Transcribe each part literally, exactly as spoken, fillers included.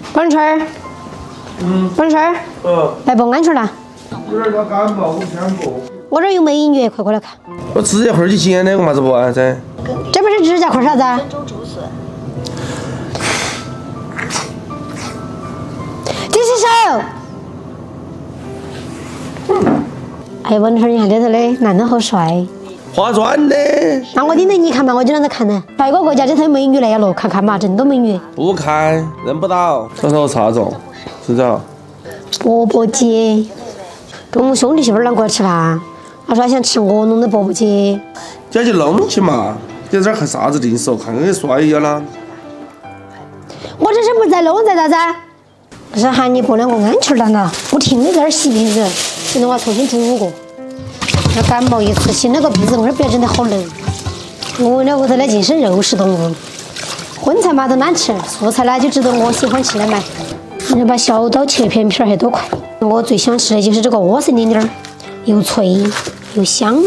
宝林春儿， 嗯， 宝林春儿， 呃， 来播安全了。 有点儿感冒，我想播。 我这儿有美女，快过来看。 我指甲块儿就剪的，我嘛子不完噻？ 这不是指甲块啥子啊？举起手。哎呀，宝林春儿，你看这头的男的好帅。 化妆的， 那我盯着你看嘛，我就让他看呢。帅哥国家这头美女来了，看看嘛，真多美女。 不看认不到，手头差重，是找。 钵钵鸡，中午兄弟媳妇儿啷过来吃饭，他说他想吃我弄的钵钵鸡。 这就弄起嘛，你在这儿看啥子定手？看看给帅一了。 我这是不在弄，在咋子？不是喊你播两个安全蛋了，不停的在这儿洗鼻子，现在我要重新煮过。 那感冒一次性那个鼻子味儿，别真的好冷。我那屋头呢尽是肉食动物，荤菜嘛都难吃，素菜呢就值得我喜欢吃的买。你把小刀切片片儿还多快。我最喜欢吃的就是这个莴笋丁丁儿，又脆又香。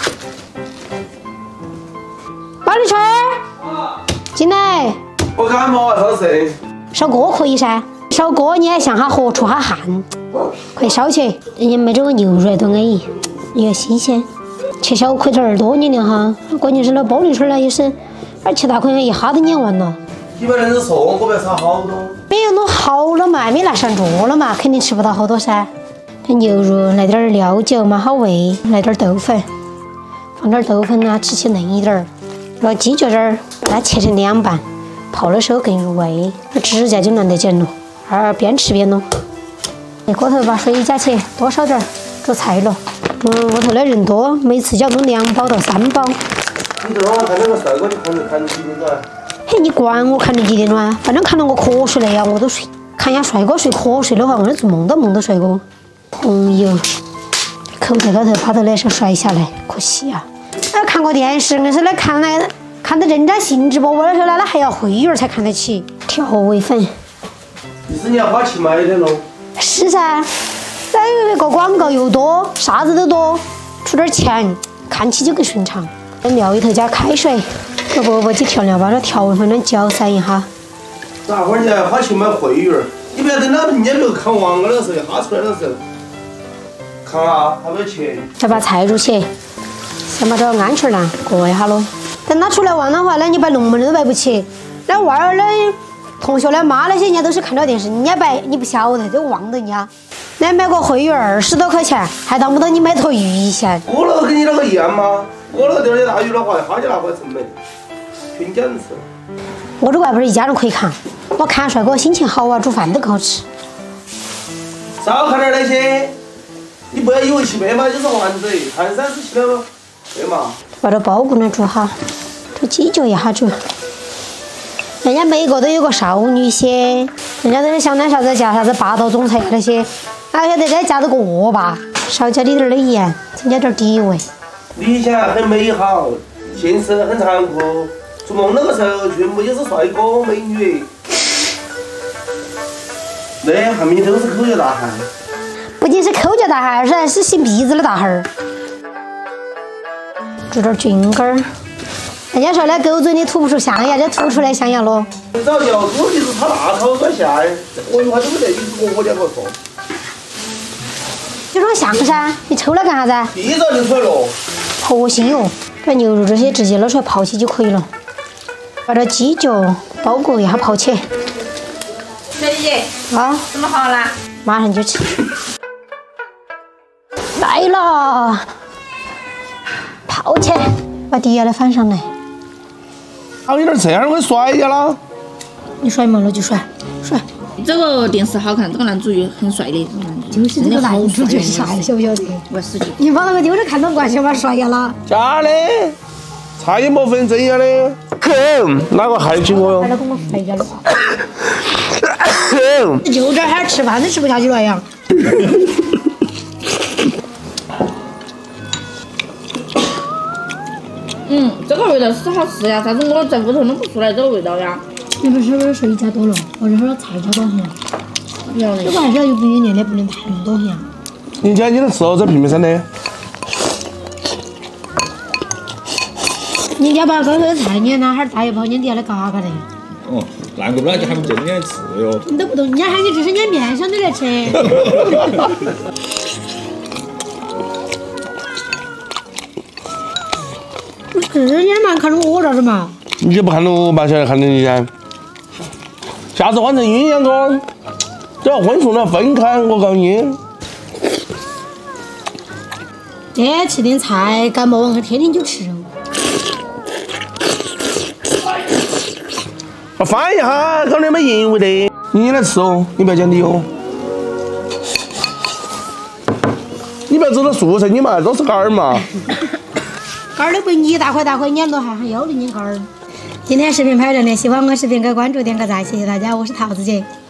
宝林春儿，进来。 我感冒啊，好事。 烧锅可以噻，烧锅你还向下火出下汗，可以烧起。人家买这个牛肉都安逸。 也新鲜，切小块头儿多年了哈，关键是那玻璃水儿呢也是，而切大块一下都碾完了。 你把人家说我不要炒好多， 没有弄好了嘛，没拿上桌了嘛，肯定吃不到好多噻。这牛肉来点儿料酒嘛好味，来点儿豆粉，放点儿豆粉啊，吃起嫩一点儿。那鸡脚这儿把它切成两半，泡的时候更入味，那指甲就难得剪了。二边吃边弄。这锅头把水加起，多烧点儿，煮菜了。 嗯，屋头的人多，每次就要弄两包到三包。 你这晚上看那个帅哥，你看着看着几点钟？ 嘿，你管我看着几点钟啊？反正看到我瞌睡了呀，我都睡。看下帅哥睡瞌睡的话，我做梦都梦到帅哥。朋友，口袋高头把头那是摔下来，可惜啊。那看过电视，硬是那看那看得人家兴致勃勃的时候，那那还要会员才看得起。调味粉， 意思你要花钱买的喽？ 是噻。 那个广告又多，啥子都多，出点钱，看起就更顺畅。在料里头加开水，这钵钵鸡调料把这调味粉呢搅散一下。 那会儿你还花钱买会员，你不要等到人家别个看完了的时候，一哈出来的时候，看啊，还没有钱。 再把菜入去，先把这个鹌鹑蛋过一下喽。等它出来完的话，那你摆龙门都摆不起。那娃儿的同学的妈那些人家都是看到电视，人家摆你不晓得，就忘得人家。 那买个会员二十多块钱，还当不到你买头鱼一线。 我那个跟你那个一样吗？我那个店儿的大鱼的话，一哈就拿回来成本，全家人吃。 我这个还不是一家人可以看，我看帅哥心情好啊，煮饭都可好吃。 少看点那些，你不要以为去背嘛就是丸子，看三十七了，对嘛？ 把这包谷呢煮好，这鸡脚一下煮。人家每个都有个少女心，人家都是想那啥子加啥子霸道总裁那些，哪晓得再加这个恶霸，少加点点的盐，增加点底味。 理想很美好，现实很残酷。做梦那个时候，全部就是帅哥美女，那下面都是口角大汉。 不仅是口角大汉，而是擤鼻子的大汉儿。煮点菌根儿。 人家说那狗嘴里吐不出象牙，这吐出来象牙了。 早要猪蹄子炒大烤转下，我一会儿都不得，你我两个说。 有种象噻，你抽它干啥子？ 一早就出来了。 好恶心哟！把牛肉这些直接捞出来泡起就可以了。把这鸡脚包裹一下泡起。 小姐姐， 啊， 怎么好啦？ 马上就吃。来了，泡起，把底下的放上来。 好有点这样，我甩呀啦！ 你甩嘛，那就甩，甩。 这个电视好看，这个男主角很帅的，这个男主角就是这个男主角帅，晓不晓得？ 我死去。 你把那个丢着看到关系把甩呀啦！ 假的，差也没分真呀的。哼，哪个害起我哟？ 老公我甩呀了。就这还吃饭都吃不下去了呀！ 嗯，这个味道是好吃呀，但是我在屋头弄不出来这个味道呀。 你不是说水加多了，或者说菜加多咸？这个还是要有鼻炎的，不能太多咸。 你家你能吃到这平平生的？ 你家把高头的菜捏那哈儿大一泡，捏底下的嘎嘎的。 哦。 难过不了就喊我们正经来吃哟。 你都不懂，人家喊你只是捏面香的来吃。不是你嘛，看着我这儿嘛。 你不看到我吧？现在看到你噻。下次换成鸳鸯哥，只要荤素呢分开，我告诉你。 这吃点菜，感冒完天天就吃肉。 我翻一下，搞点没淫味的。你来吃哦，你不要讲你哦。你不要走到宿舍，你嘛都是杆儿嘛。 杆儿都不你大块大块撵到，还还要的你杆儿。今天视频拍这里，喜欢我视频给关注点个赞，谢谢大家，我是桃子姐。